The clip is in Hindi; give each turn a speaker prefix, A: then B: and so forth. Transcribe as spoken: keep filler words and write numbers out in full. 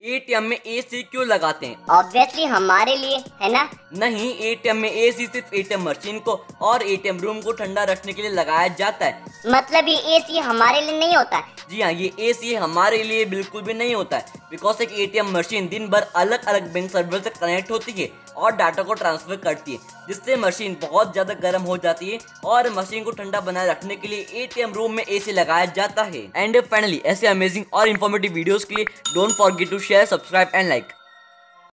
A: एटीएम में एसी क्यों लगाते हैं?
B: ऑब्वियसली हमारे लिए, है ना?
A: नहीं, एटीएम में एसी सिर्फ एटीएम मशीन को और एटीएम रूम को ठंडा रखने के लिए लगाया जाता है।
B: मतलब ये एसी हमारे लिए नहीं होता है?
A: जी हाँ, ये एसी हमारे लिए बिल्कुल भी नहीं होता है, बिकॉज एक एटीएम मशीन दिन भर अलग अलग बैंक सर्वर से कनेक्ट होती है और डाटा को ट्रांसफर करती है, जिससे मशीन बहुत ज़्यादा गर्म हो जाती है और मशीन को ठंडा बनाए रखने के लिए एटीएम रूम में एसी लगाया जाता है। एंड फाइनली ऐसे अमेजिंग और इन्फॉर्मेटिव वीडियोस के लिए don't forget to share, subscribe and like.